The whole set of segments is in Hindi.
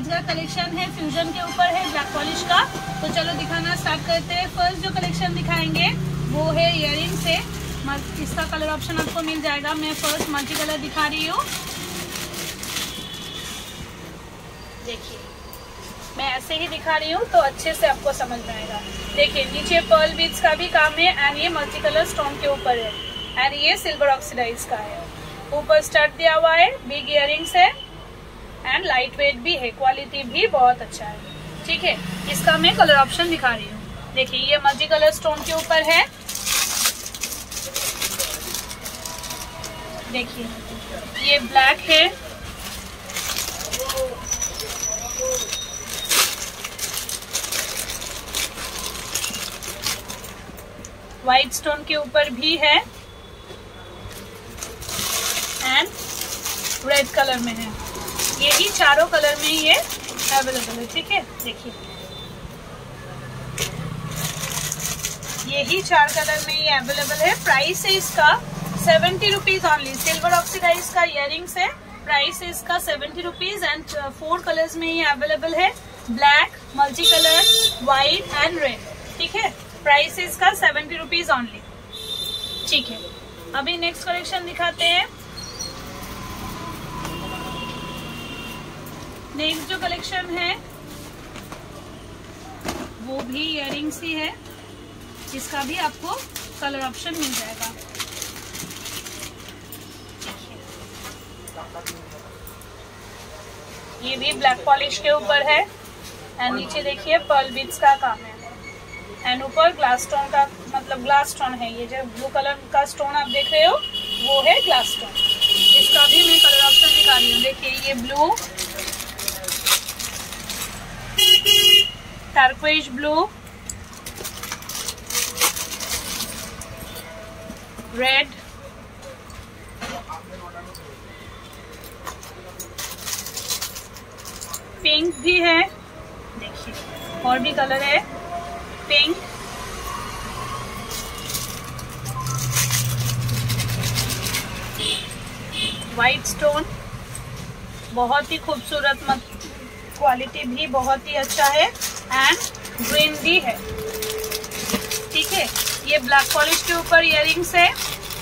आज का कलेक्शन है फ्यूजन के ऊपर है, ब्लैक पॉलिश का। तो चलो दिखाना स्टार्ट करते हैं। फर्स्ट जो कलेक्शन दिखाएंगे वो है इयरिंग से। इसका कलर ऑप्शन आपको मिल जाएगा। मैं फर्स्ट मल्टी कलर दिखा रही हूँ। देखिए मैं ऐसे ही दिखा रही हूँ तो अच्छे से आपको समझ में आएगा। देखिए नीचे पर्ल बीड्स का भी काम है एंड ये मल्टी कलर स्टोन के ऊपर है एंड ये सिल्वर ऑक्सीडाइज का है। ऊपर स्टड दिया हुआ है, बिग इयरिंग्स है एंड लाइट वेट भी है, क्वालिटी भी बहुत अच्छा है। ठीक है, इसका मैं कलर ऑप्शन दिखा रही हूँ। देखिए ये मल्टी कलर स्टोन के ऊपर है। देखिए ये ब्लैक है, व्हाइट स्टोन के ऊपर भी है एंड रेड कलर में है। यही चारों कलर में ये अवेलेबल है। ठीक है, देखिए यही 4 कलर में ये अवेलेबल है। प्राइस है इसका 70 रुपीज ऑनली। सिल्वर ऑक्सीडाइज का इयरिंग्स है। प्राइस है इसका 70 रुपीज एंड 4 कलर्स में ये अवेलेबल है, black, multi colour, white and red. ठीक है, प्राइस है इसका 70 रुपीज ऑनली। ठीक है, अभी नेक्स्ट कलेक्शन दिखाते हैं। नेक्स्ट जो कलेक्शन है वो भी इयरिंग्स ही है। इसका भी आपको कलर ऑप्शन मिल जाएगा। ये भी ब्लैक पॉलिश के ऊपर है एंड नीचे देखिए पर्ल बीड्स का काम है एंड ऊपर ग्लास स्टोन का, मतलब ग्लास स्टोन है। ये जो ब्लू कलर का स्टोन आप देख रहे हो वो है ग्लास स्टोन। इसका भी मैं कलर ऑप्शन दिखा रही हूँ। देखिए ये blue, turquoise blue, red, pink भी है। देखिए और भी कलर है, पिंक, व्हाइट स्टोन, बहुत ही खूबसूरत, क्वालिटी भी बहुत ही अच्छा है एंड ग्रीन भी है। ठीक है, ये ब्लैक पॉलिश के ऊपर इयरिंग्स है।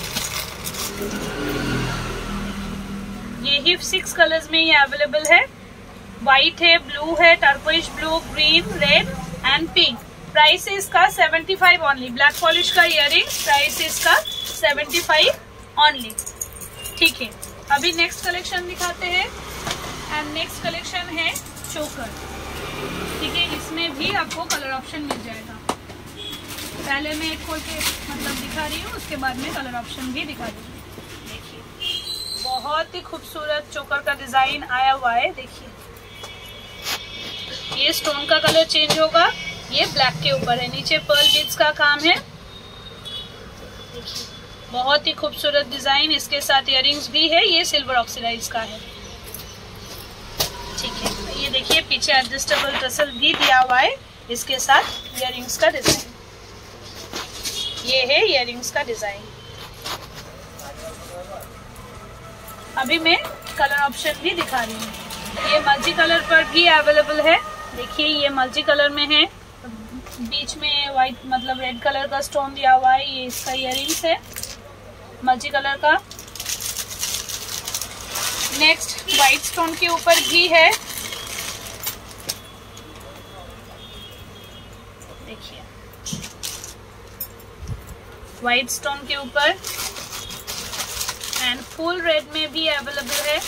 ये ही 6 कलर्स में ये अवेलेबल है। व्हाइट है, ब्लू है, turquoise blue, green, red and pink. Price है इसका 75 ऑनली। ब्लैक पॉलिश का इयरिंग, प्राइस है इसका 75 ऑनली। ठीक है, अभी नेक्स्ट कलेक्शन दिखाते हैं एंड नेक्स्ट कलेक्शन है चोकर। ठीक है, इसमें भी आपको कलर ऑप्शन मिल जाएगा। पहले मैं एक खोल के मतलब दिखा रही हूँ, उसके बाद में कलर ऑप्शन भी दिखा रही हूँ। देखिए बहुत ही खूबसूरत चोकर का डिजाइन आया हुआ है। देखिए ये स्टोन का कलर चेंज होगा, ये ब्लैक के ऊपर है, नीचे पर्ल बीड्स का काम है। देखिए बहुत ही खूबसूरत डिजाइन, इसके साथ इयरिंग्स भी है। ये सिल्वर ऑक्सीडाइज का है। ठीक है, ये देखिए पीछे एडजस्टेबल टसल भी दिया हुआ है इसके साथ इयरिंग्स का डिजाइन। ये है इयरिंग्स का डिजाइन। अभी मैं कलर ऑप्शन भी दिखा रही हूँ। ये मल्टी कलर पर भी अवेलेबल है। देखिए ये मल्टी कलर में है, बीच में व्हाइट मतलब रेड कलर का स्टोन दिया हुआ है। ये इसका इयरिंग्स है मल्टी कलर का। नेक्स्ट व्हाइट स्टोन के ऊपर भी है। देखिए व्हाइट स्टोन के ऊपर एंड फुल रेड में भी अवेलेबल है।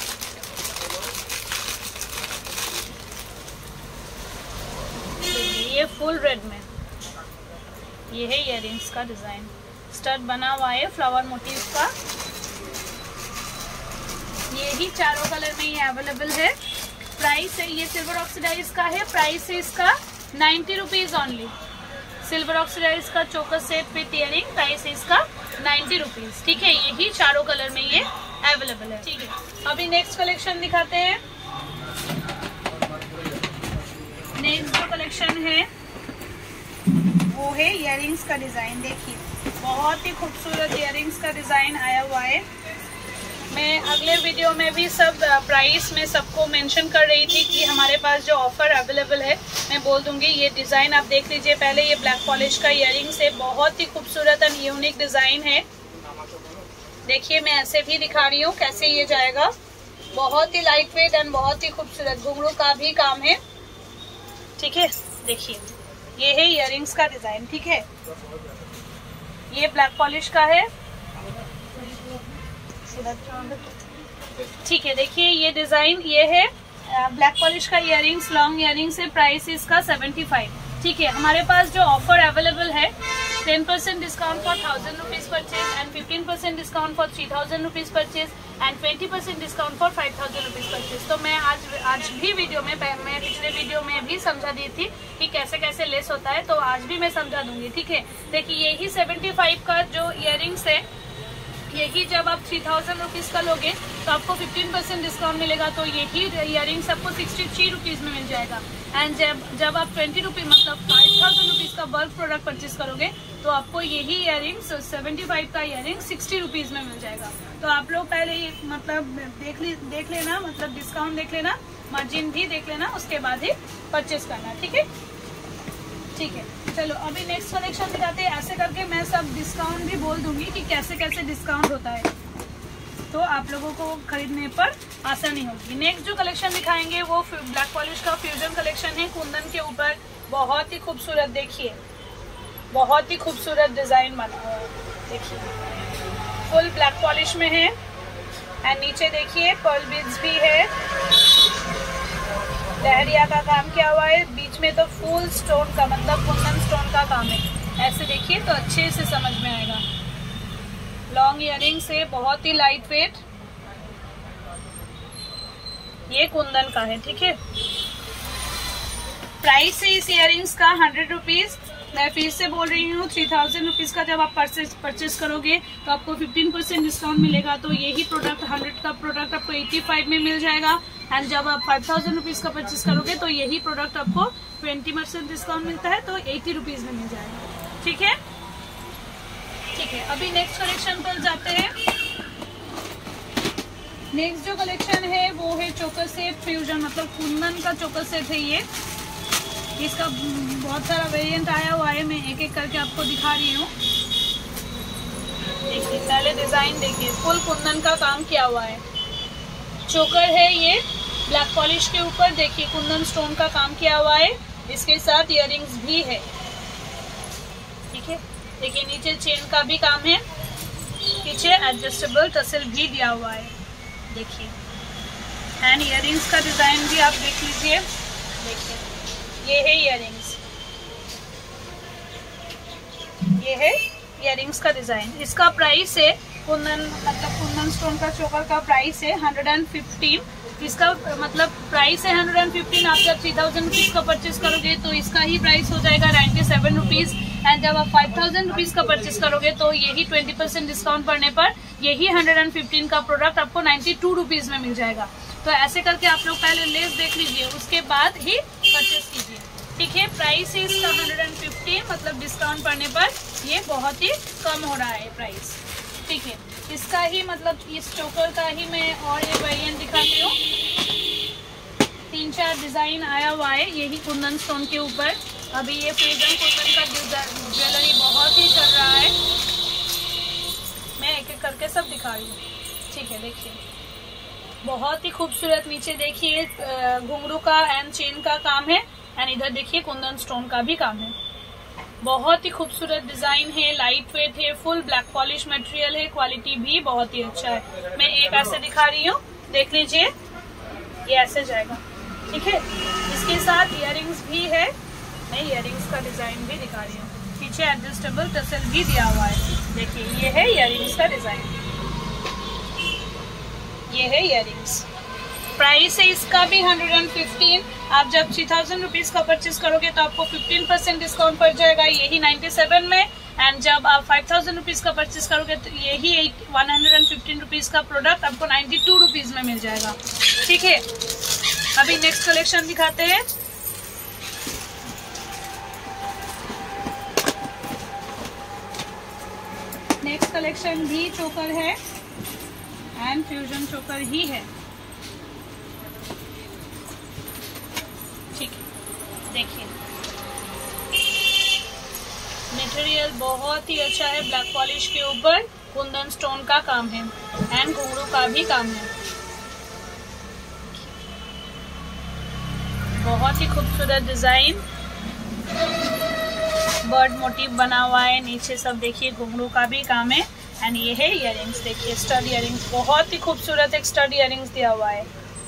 ये फुल रेड में, ये है इयरिंग्स का डिजाइन। स्टड बना हुआ है फ्लावर मोटिव का। ये ही चारों कलर में ये अवेलेबल है। प्राइस है, ये सिल्वर ऑक्सीडाइज का है। प्राइस है इसका 90 रुपीज ऑनली। सिल्वर ऑक्सीडाइज का चोकर सेट विथ इयरिंग, प्राइस है इसका 90 रुपीज। ठीक है, यही चारों कलर में ये अवेलेबल है। ठीक है, अभी नेक्स्ट कलेक्शन दिखाते हैं। नेक्स्ट जो कलेक्शन है वो है इयरिंग्स का डिजाइन। देखिए बहुत ही खूबसूरत इयरिंग्स का डिजाइन आया हुआ है। मैं अगले वीडियो में भी सब प्राइस में सबको मेंशन कर रही थी कि हमारे पास जो ऑफर अवेलेबल है मैं बोल दूंगी। ये डिज़ाइन आप देख लीजिए पहले, ये ब्लैक पॉलिश का इयररिंग्स है, बहुत ही खूबसूरत एंड यूनिक डिज़ाइन है। देखिए मैं ऐसे भी दिखा रही हूँ कैसे ये जाएगा, बहुत ही लाइट वेट एंड बहुत ही खूबसूरत, घुंघरू का भी काम है। ठीक है, देखिए ये है इयररिंग्स का डिज़ाइन। ठीक है, ये ब्लैक पॉलिश का है। ठीक है, देखिए ये डिजाइन ये है ब्लैक पॉलिश का इयररिंग्स, लॉन्ग इयररिंग्स है। प्राइस इसका 75। ठीक है, हमारे पास जो ऑफर अवेलेबल है 10% discount for 1000 rupees purchase and 15% discount for 3000 rupees purchase and 20% discount for 5000 rupees purchase. तो मैं आज भी वीडियो में, मैं पिछले वीडियो में भी समझा दी थी कि कैसे कैसे लेस होता है, तो आज भी मैं समझा दूंगी। ठीक है, देखिए यही 75 का जो इयररिंग्स है, यही जब आप 3000 रुपीज का लोगे तो आपको 15% डिस्काउंट मिलेगा। तो यही इयररिंग्स आपको 63 रुपीज में मिल जाएगा। एंड जब आप 20 रुपीज मतलब 5000 रुपीज का बल्क प्रोडक्ट परचेज करोगे तो आपको यही इयररिंग्स 75 का इयररिंग्स 60 रुपीज में मिल जाएगा। तो आप लोग पहले ये मतलब देख लेना, मतलब डिस्काउंट देख लेना, मार्जिन भी देख लेना, उसके बाद ही परचेज करना। ठीक है, ठीक है, चलो अभी नेक्स्ट कलेक्शन दिखाते हैं। ऐसे करके मैं सब डिस्काउंट भी बोल दूंगी कि कैसे कैसे डिस्काउंट होता है, तो आप लोगों को खरीदने पर आसानी होगी। नेक्स्ट जो कलेक्शन दिखाएंगे वो ब्लैक पॉलिश का फ्यूजन कलेक्शन है, कुंदन के ऊपर, बहुत ही खूबसूरत। देखिए बहुत ही खूबसूरत डिजाइन बना हुआ है, देखिए फुल ब्लैक पॉलिश में है। एंड नीचे देखिए पर्ल बीड्स भी है, लहरिया का काम किया हुआ है, बीच में तो फुल स्टोन का मतलब कुंदन स्टोन का काम है। ऐसे देखिए तो अच्छे से समझ में आएगा। लॉन्ग इयररिंग्स है, बहुत ही लाइट वेट, ये कुंदन का है। ठीक है, प्राइस है इस इयररिंग्स का 100 रुपीज। मैं फिर से बोल रही हूँ 3000 रुपीज का जब आप परचेज करोगे तो आपको 15% डिस्काउंट मिलेगा। तो यही प्रोडक्ट 100 का प्रोडक्ट आपको 85 में मिल जाएगा। एंड जब आप 5000 रुपीज का परचेज करोगे तो यही प्रोडक्ट आपको 20% डिस्काउंट मिलता है, तो 80 रुपीज में मिल जाएगा। ठीक है, ठीक है, अभी नेक्स्ट कलेक्शन पर जाते हैं। नेक्स्ट जो कलेक्शन है वो है चोकर सेट फ्यूजन, मतलब कुंदन का चोकर सेट है ये। इसका बहुत सारा वेरिएंट आया हुआ है, मैं एक एक करके आपको दिखा रही हूँ। देखिए पहले डिजाइन देखिए, फुल कुंदन का काम किया हुआ है। चोकर है ये ब्लैक पॉलिश के ऊपर, देखिए कुंदन स्टोन का काम किया हुआ है, इसके साथ इयररिंग्स भी है। ठीक है, देखिए नीचे चेन का भी काम है, पीछे एडजस्टेबल टसल भी दिया हुआ है। देखिए एंड इयररिंग्स का डिजाइन भी आप देख लीजिए, देखिए ये है इयररिंग्स, ये है इयररिंग्स का डिजाइन। इसका प्राइस है कुंदन मतलब कुंदन स्टोन का चोकर का प्राइस है 115। इसका मतलब प्राइस है 115। आप जब 3000 रुपीज का परचेज करोगे तो इसका ही प्राइस हो जाएगा 97 रुपीज। एंड जब आप 5000 रुपीज का परचेज करोगे तो यही 20% डिस्काउंट पड़ने पर यही 115 का प्रोडक्ट आपको 92 रुपीज में मिल जाएगा। तो ऐसे करके आप लोग पहले लेस देख लीजिए, उसके बाद ही परचेज कीजिए। ठीक है, प्राइस है इसका 115, मतलब डिस्काउंट पड़ने पर ये बहुत ही कम हो रहा है प्राइस। ठीक है, इसका ही मतलब इस चोकर का ही मैं और ये वेरिएंट दिखाती हूँ। 3-4 डिजाइन आया हुआ है यही कुंदन स्टोन के ऊपर। अभी ये फ्यूजन कुंदन का ज्वेलरी बहुत ही चल रहा है, मैं एक एक करके सब दिखा रही हूँ। ठीक है, देखिए बहुत ही खूबसूरत, नीचे देखिए घुंघरू का एंड चेन का काम है, एंड इधर देखिए कुंदन स्टोन का भी काम है। बहुत ही खूबसूरत डिजाइन है, लाइट वेट है, फुल ब्लैक पॉलिश मटेरियल है, क्वालिटी भी बहुत ही अच्छा है। मैं एक ऐसे दिखा रही हूँ, देख लीजिए ये ऐसे जाएगा। ठीक है, इसके साथ इयररिंग्स भी है, मैं इयररिंग्स का डिजाइन भी दिखा रही हूँ। पीछे एडजस्टेबल टसल भी दिया हुआ है, देखिए ये है इयररिंग्स का डिजाइन, ये है इयररिंग्स। प्राइस है इसका भी 115। आप जब 3000 रुपीज का परचेज करोगे तो आपको 15% डिस्काउंट पड़ जाएगा, यही 97 में। एंड जब आप 5000 रुपीज का परचेज करोगे तो यही 115 रुपीज का प्रोडक्ट आपको 92 रुपीज में मिल जाएगा। ठीक है, अभी नेक्स्ट कलेक्शन दिखाते हैं। नेक्स्ट कलेक्शन भी चोकर है एंड फ्यूजन चोकर ही है। ठीक है, देखिए मटेरियल बहुत ही अच्छा है, ब्लैक पॉलिश के ऊपर कुंदन स्टोन का काम है एंड घुंघरू का भी काम है। बहुत ही खूबसूरत डिजाइन, बर्ड मोटिव बना हुआ है, नीचे सब देखिए घुंघरू का भी काम है। एंड ये है इयररिंग्स, देखिए स्टड इयररिंग्स, बहुत ही खूबसूरत एक स्टड इयररिंग्स दिया हुआ है,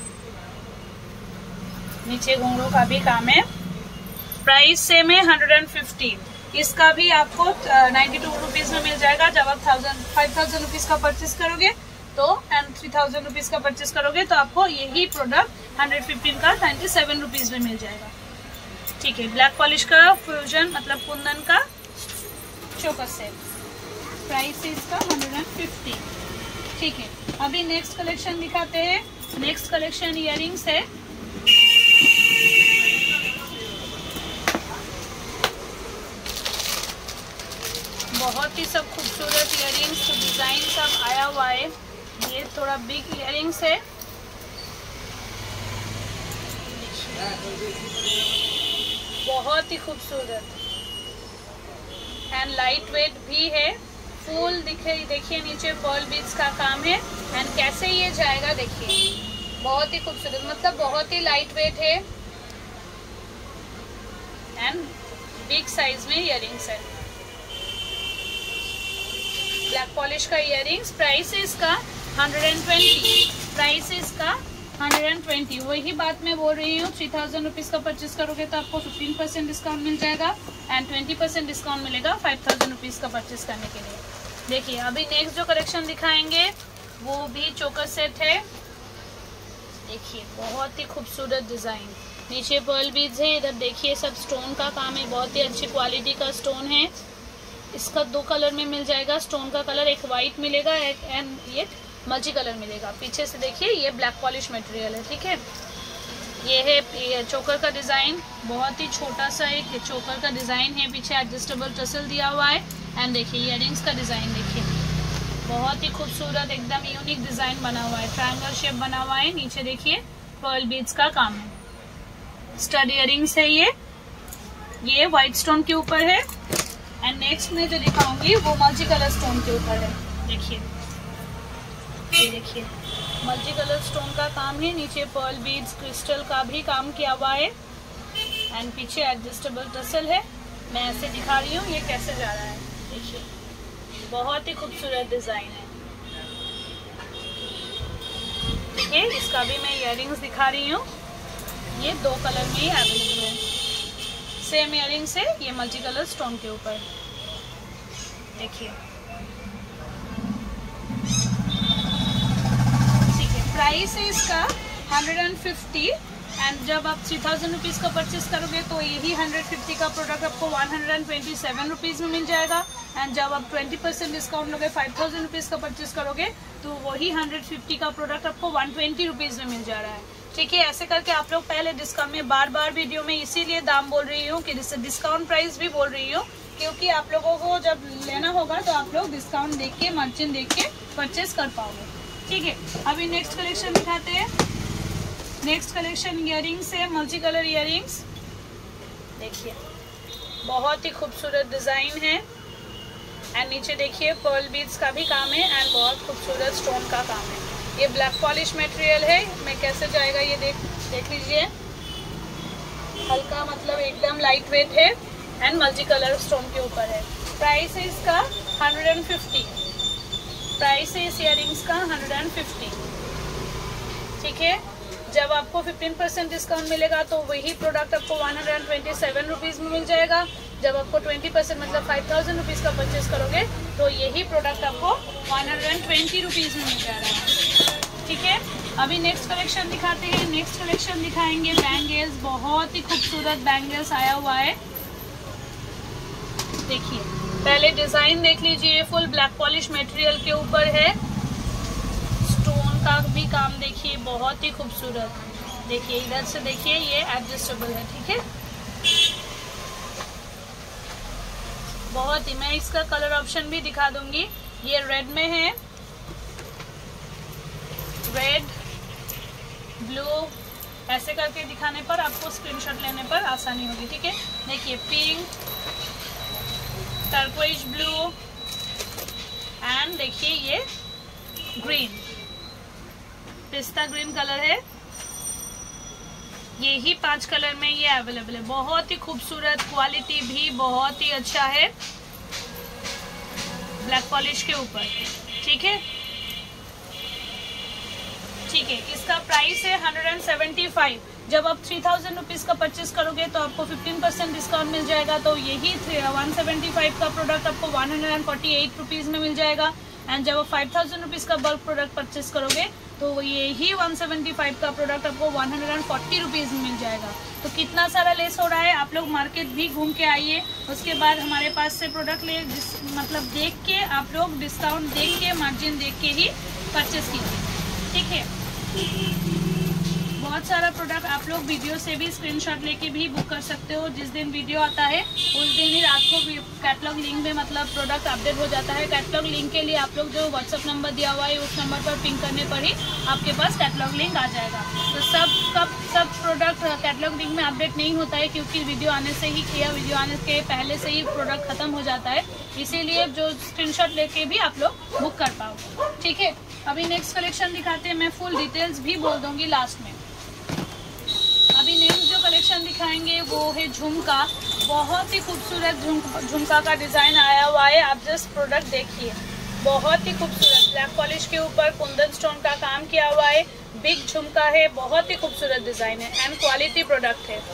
नीचे घुंघरू का भी काम है। प्राइस सेम है 150, इसका भी आपको 92 रुपीज में मिल जाएगा। जब आप 5000 रुपीज का परचेस करोगे तो एंड 3000 रुपीज का परचेस करोगे तो आपको यही प्रोडक्ट 115 का 97 रुपीज में मिल जाएगा। ठीक है, ब्लैक पॉलिश का फ्यूजन मतलब कुंदन का चोकर सेट, प्राइस इसका 150। ठीक है, अभी नेक्स्ट कलेक्शन दिखाते हैं। नेक्स्ट कलेक्शन इयररिंग्स है। बहुत ही सब खूबसूरत इयररिंग्स, डिजाइन सब आया हुआ है। ये थोड़ा बिग इयररिंग्स है, बहुत ही खूबसूरत एंड लाइट वेट भी है। फूल देखिए नीचे पर्ल बीड्स का काम है एंड कैसे ये जाएगा देखिए, बहुत ही खूबसूरत, मतलब बहुत ही लाइट वेट है एंड बिग साइज में इयररिंग्स है। ब्लैक पॉलिश का इयररिंग्स, प्राइस इसका 120, प्राइस इसका 120। वही बात मैं बोल रही हूँ, 3000 रुपीज का परचेस करोगे तो आपको 15% डिस्काउंट मिल जाएगा एंड 20% डिस्काउंट मिलेगा 5000 रुपीज का परचेस करने के लिए। देखिए अभी नेक्स्ट जो कलेक्शन दिखाएंगे वो भी चोकर सेट है। देखिए बहुत ही खूबसूरत डिजाइन, नीचे पर्ल बीड्स है, इधर देखिए सब स्टोन का काम है, बहुत ही अच्छी क्वालिटी का स्टोन है। इसका 2 कलर में मिल जाएगा, स्टोन का कलर एक वाइट मिलेगा एंड एक मल्टी कलर मिलेगा। पीछे से देखिए ये ब्लैक पॉलिश मटेरियल है। ठीक है, ये है चोकर का डिजाइन, बहुत ही छोटा सा एक चोकर का डिजाइन है, पीछे एडजस्टेबल टसल दिया हुआ है एंड देखिए इयररिंग्स का डिजाइन देखिए, बहुत ही खूबसूरत एकदम यूनिक डिजाइन बना हुआ है, ट्रायंगल शेप बना हुआ है। नीचे देखिए पर्ल बीड्स का काम है, स्टड इयररिंग्स है। ये व्हाइट स्टोन के ऊपर है एंड नेक्स्ट में जो दिखाऊंगी वो मल्टी कलर स्टोन के ऊपर है। देखिए ये देखिए मल्टी कलर स्टोन का काम है, नीचे पर्ल बीड्स क्रिस्टल का भी काम किया हुआ है एंड पीछे एडजस्टेबल टसल है। मैं ऐसे दिखा रही हूँ ये कैसे जा रहा है, देखिए बहुत ही खूबसूरत डिजाइन है। देखिए इसका भी मैं इयररिंग्स दिखा रही हूँ, ये 2 कलर में ही अवेलेबल है। सेम इयररिंग्स है, ये मल्टी कलर स्टोन के ऊपर। देखिए प्राइस है इसका 150 एंड जब आप 3000 रुपीज़ का परचेस करोगे तो यही 150 का प्रोडक्ट आपको 127 रुपीज़ में मिल जाएगा एंड जब आप 20% डिस्काउंट लोगे 5000 रुपीज़ का परचेस करोगे तो वही 150 का प्रोडक्ट आपको 120 रुपीज़ में मिल जा रहा है। ठीक है, ऐसे करके आप लोग पहले डिस्काउंट में बार बार वीडियो में इसीलिए दाम बोल रही हूँ कि डिस्काउंट प्राइस भी बोल रही हूँ, क्योंकि आप लोगों को जब लेना होगा तो आप लोग डिस्काउंट देख के, मर्चेंट देख के परचेस कर पाओगे। ठीक है, अभी नेक्स्ट कलेक्शन दिखाते हैं। नेक्स्ट कलेक्शन इयररिंग्स है, मल्टी कलर इयररिंग्स। देखिए बहुत ही खूबसूरत डिजाइन है एंड नीचे देखिए पर्ल बीड्स का भी काम है एंड बहुत खूबसूरत स्टोन का काम है। ये ब्लैक पॉलिश मटेरियल है, मैं कैसे जाएगा ये देख लीजिए, हल्का मतलब एकदम लाइट वेट है एंड मल्टी कलर स्टोन के ऊपर है। प्राइस है इसका 150, प्राइस है इस इयररिंग्स का 150। ठीक है, जब आपको 15% डिस्काउंट मिलेगा तो वही प्रोडक्ट आपको 127 रुपीज़ में मिल जाएगा। जब आपको 20% मतलब 5000 रुपीज़ का परचेस करोगे तो यही प्रोडक्ट आपको 120 रुपीज़ में मिल जा रहा है। ठीक है, अभी नेक्स्ट कलेक्शन दिखाते हैं। नेक्स्ट कलेक्शन दिखाएंगे बैंगल्स, बहुत ही खूबसूरत बैंगल्स आया हुआ है। देखिए पहले डिजाइन देख लीजिए, फुल ब्लैक पॉलिश मटेरियल के ऊपर है, स्टोन का भी काम देखिए बहुत ही खूबसूरत। देखिए इधर से देखिए ये एडजस्टेबल है। ठीक है, बहुत ही, मैं इसका कलर ऑप्शन भी दिखा दूंगी। ये रेड में है रेड, ब्लू, ऐसे करके दिखाने पर आपको स्क्रीनशॉट लेने पर आसानी होगी। ठीक है, देखिए पिंक, टर्कोइज ब्लू एंड देखिए ये ग्रीन, पिस्ता ग्रीन कलर है। ये ही 5 कलर में ये अवेलेबल है। बहुत ही खूबसूरत, क्वालिटी भी बहुत ही अच्छा है ब्लैक पॉलिश के ऊपर। ठीक है, ठीक है, इसका प्राइस है 175। जब आप 3000 रुपीज का परचेस करोगे तो आपको 15% डिस्काउंट मिल जाएगा। तो यही 175 का प्रोडक्ट आपको 148 रुपीज में मिल जाएगा। एंड जब आप 5000 रुपीज का बल्क प्रोडक्ट परचेस करोगे तो यही 175 का प्रोडक्ट आपको 140 रुपीज में मिल जाएगा। तो कितना सारा लेस हो रहा है। आप लोग मार्केट भी घूम के आइए, उसके बाद हमारे पास से प्रोडक्ट ले, मतलब देख के आप लोग डिस्काउंट देख के, मार्जिन देख के ही परचेस कीजिए। ठीक है, बहुत सारा प्रोडक्ट आप लोग वीडियो से भी स्क्रीनशॉट लेके भी बुक कर सकते हो। जिस दिन वीडियो आता है उस दिन ही रात को कैटलॉग लिंक में मतलब प्रोडक्ट अपडेट हो जाता है। कैटलॉग लिंक के लिए आप लोग जो व्हाट्सअप नंबर दिया हुआ है उस नंबर पर पिंग करने पर ही आपके पास कैटलॉग लिंक आ जाएगा। तो सब प्रोडक्ट कैटलॉग लिंक में अपडेट नहीं होता है, क्योंकि वीडियो आने से ही वीडियो आने के पहले से ही प्रोडक्ट खत्म हो जाता है। इसीलिए जो स्क्रीनशॉट लेके भी आप लोग बुक कर पाओ। ठीक है, अभी नेक्स्ट कलेक्शन दिखाते हैं। मैं फुल डिटेल्स भी बोल दूंगी लास्ट में। अभी नेक्स्ट जो कलेक्शन दिखाएंगे वो है झुमका। बहुत ही खूबसूरत झुमका का डिजाइन आया हुआ है। आप जस्ट प्रोडक्ट देखिए, बहुत ही खूबसूरत ब्लैक पॉलिश के ऊपर कुंदन स्टोन का काम किया हुआ है। बिग झुमका है, बहुत ही खूबसूरत डिजाइन है एंड क्वालिटी प्रोडक्ट है।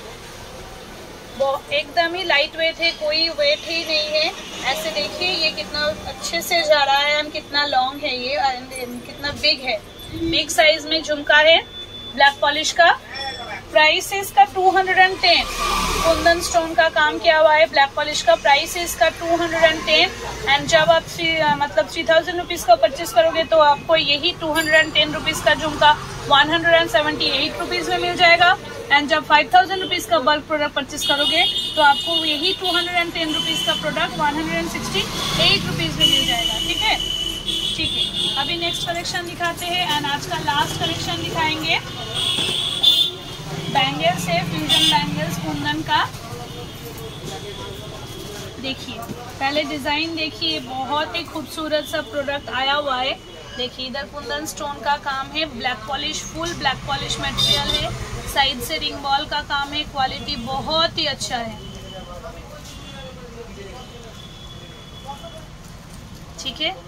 एकदम ही लाइट वेट है, कोई वेट ही नहीं है। ऐसे देखिए ये कितना अच्छे से जा रहा है एंड कितना लॉन्ग है ये एंड कितना बिग है। बिग साइज में झुमका है ब्लैक पॉलिश का। प्राइस है इसका 210। कुंदन स्टोन का काम किया हुआ है ब्लैक पॉलिश का। प्राइस है इसका 210 एंड जब आप 3000 रुपीज का परचेस करोगे तो आपको यही 210 रुपीज का झुमका 178 रुपीज में मिल जाएगा। एंड जब 5000 रुपीज का बल्क प्रोडक्ट परचेस करोगे तो आपको यही 210 रुपीज का प्रोडक्ट 168 रुपीज में मिल जाएगा। ठीक है, ठीक है, अभी नेक्स्ट कलेक्शन दिखाते हैं एंड आज का लास्ट कलेक्शन दिखाएंगे। बैंगल्स है, फ्यूजन बैंगल्स कुंदन का। देखिए पहले डिजाइन देखिए, बहुत ही खूबसूरत सा प्रोडक्ट आया हुआ है। देखिए इधर कुंदन स्टोन का काम है, black polish, full black polish material है। साइड से रिंग बॉल का काम है, क्वालिटी बहुत ही अच्छा है। ठीक है,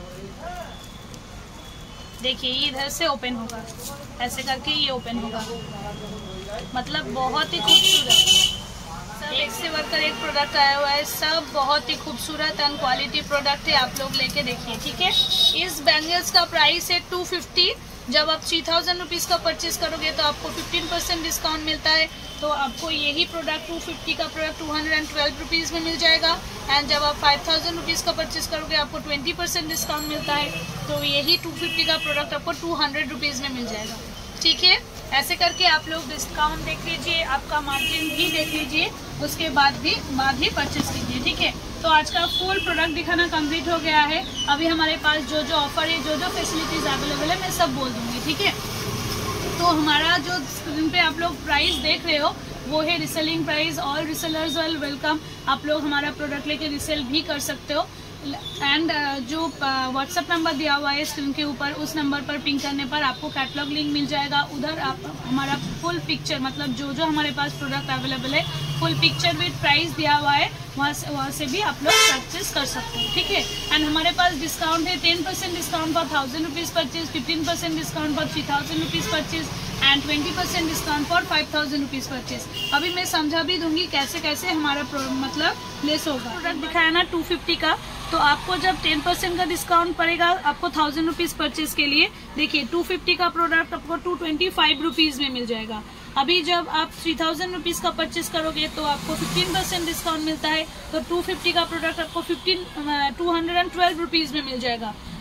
देखिए इधर से ओपन होगा, ऐसे करके ये ओपन होगा, मतलब बहुत ही खूबसूरत। सब एक से बढ़कर एक प्रोडक्ट आया हुआ है, सब बहुत ही खूबसूरत एंड क्वालिटी प्रोडक्ट है। आप लोग लेके देखिए। ठीक है, इस बैंगल्स का प्राइस है 250। जब आप 3000 रुपीज का परचेज करोगे तो आपको 15% डिस्काउंट मिलता है। तो आपको यही प्रोडक्ट 250 का प्रोडक्ट 212 रुपीज़ में मिल जाएगा। एंड जब आप 5000 रुपीज़ का परचेज करोगे आपको 20% डिस्काउंट मिलता है। तो यही 250 का प्रोडक्ट आपको 200 रुपीज़ में मिल जाएगा। ठीक है, ऐसे करके आप लोग डिस्काउंट देख लीजिए, आपका मार्जिन भी देख लीजिए, उसके बाद ही परचेज कीजिए। ठीक है, तो आज का फुल प्रोडक्ट दिखाना कंप्लीट हो गया है। अभी हमारे पास जो जो ऑफर है, जो जो फैसिलिटीज़ अवेलेबल है, मैं सब बोल दूँगी। ठीक है, तो हमारा जो स्क्रीन पे आप लोग प्राइस देख रहे हो वो है reselling price. All resellers well welcome, आप लोग हमारा प्रोडक्ट लेके रिसेल भी कर सकते हो। एंड जो व्हाट्सएप नंबर दिया हुआ है स्क्रीन के ऊपर, उस नंबर पर पिंग करने पर आपको कैटलॉग लिंक मिल जाएगा। उधर आप हमारा फुल पिक्चर, मतलब जो जो हमारे पास प्रोडक्ट अवेलेबल है, फुल पिक्चर विद प्राइस दिया हुआ है, वहाँ से भी आप लोग परचेज कर सकते हो। ठीक है, एंड हमारे पास डिस्काउंट है 10% discount for 1000 rupees purchase, 15% discount for 3000 rupees purchase and 20% discount for 5000 rupees purchase. अभी मैं समझा भी दूंगी कैसे कैसे हमारा मतलब लेस होगा। प्रोडक्ट दिखाया ना 250 का, तो आपको जब 10% का डिस्काउंट पड़ेगा आपको 1000 रुपीज़ परचेज के लिए, देखिए 250 का प्रोडक्ट आपको 225 रुपीज़ में मिल जाएगा। अभी जब आप 3000 रुपीज़ का परचेज करोगे तो आपको 15% डिस्काउंट मिलता है। तो 250 का प्रोडक्ट आपको 212 रुपीज़ में मिल जाएगा।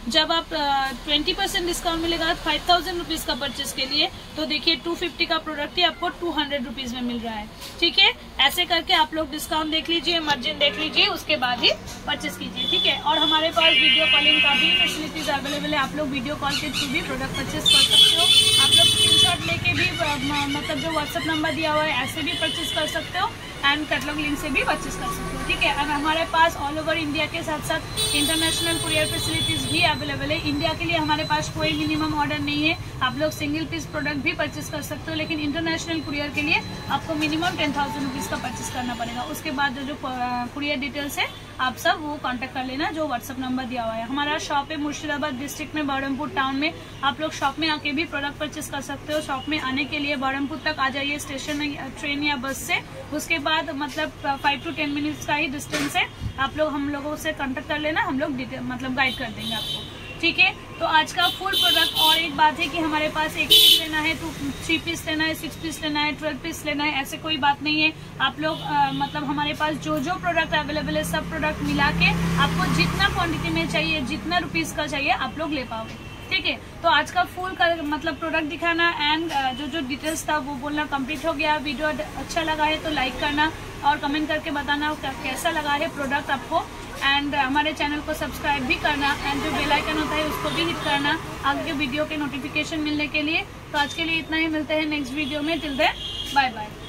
जब आप 20% डिस्काउंट मिलेगा 5000 रुपीज का परचेस के लिए, तो देखिए 250 का प्रोडक्ट ही आपको 200 रुपीज में मिल रहा है। ठीक है, ऐसे करके आप लोग डिस्काउंट देख लीजिए, मार्जिन देख लीजिए, उसके बाद ही परचेस कीजिए। ठीक है, और हमारे पास वीडियो कॉलिंग का भी फैसिलिटीज अवेलेबल है। आप लोग वीडियो कॉल के थ्रू भी प्रोडक्ट परचेस कर सकते हो। आप लोग स्क्रीनशॉट लेके भी मतलब जो व्हाट्सएप नंबर दिया हुआ है ऐसे भी परचेस कर सकते हो, एंड कैटलॉग लिंक से भी परचेस कर सकते हो। ठीक है, और हमारे पास ऑल ओवर इंडिया के साथ साथ इंटरनेशनल कुरियर फैसिलिटीज भी अवेलेबल है। इंडिया के लिए हमारे पास कोई मिनिमम ऑर्डर नहीं है, आप लोग सिंगल पीस प्रोडक्ट भी परचेस कर सकते हो, लेकिन इंटरनेशनल कुरियर के लिए आपको मिनिमम 10,000 रुपीज का परचेस करना पड़ेगा। उसके बाद जो कुरियर डिटेल्स है आप सब वो कांटेक्ट कर लेना, जो व्हाट्सएप नंबर दिया हुआ है। हमारा शॉप है मुर्शिदाबाद डिस्ट्रिक्ट में, बरहमपुर टाउन में। आप लोग शॉप में आके भी प्रोडक्ट परचेस कर सकते हो। शॉप में आने के लिए बरहमपुर तक आ जाइए स्टेशन, ट्रेन या बस से। उसके बाद मतलब 5 to 10 मिनट्स का ही डिस्टेंस है। आप लोग हम लोगों से कांटेक्ट कर लेना, हम लोग मतलब गाइड कर देंगे आपको। ठीक है, तो आज का फुल प्रोडक्ट। और एक बात है कि हमारे पास 1 पीस लेना है तो 3 पीस लेना है, 6 पीस लेना है, 12 पीस लेना है, ऐसे कोई बात नहीं है। आप लोग मतलब हमारे पास जो जो प्रोडक्ट अवेलेबल है सब प्रोडक्ट मिला के आपको जितना क्वांटिटी में चाहिए, जितना रुपीस का चाहिए आप लोग ले पाओगे। ठीक है, तो आज का फुल का मतलब प्रोडक्ट दिखाना एंड जो जो डिटेल्स था वो बोलना कंप्लीट हो गया। वीडियो अच्छा लगा है तो लाइक करना और कमेंट करके बताना कैसा लगा है प्रोडक्ट आपको, एंड हमारे चैनल को सब्सक्राइब भी करना, एंड जो बेल आइकन होता है उसको भी हिट करना आगे के वीडियो के नोटिफिकेशन मिलने के लिए। तो आज के लिए इतना ही, मिलते हैं नेक्स्ट वीडियो में। Till then bye bye.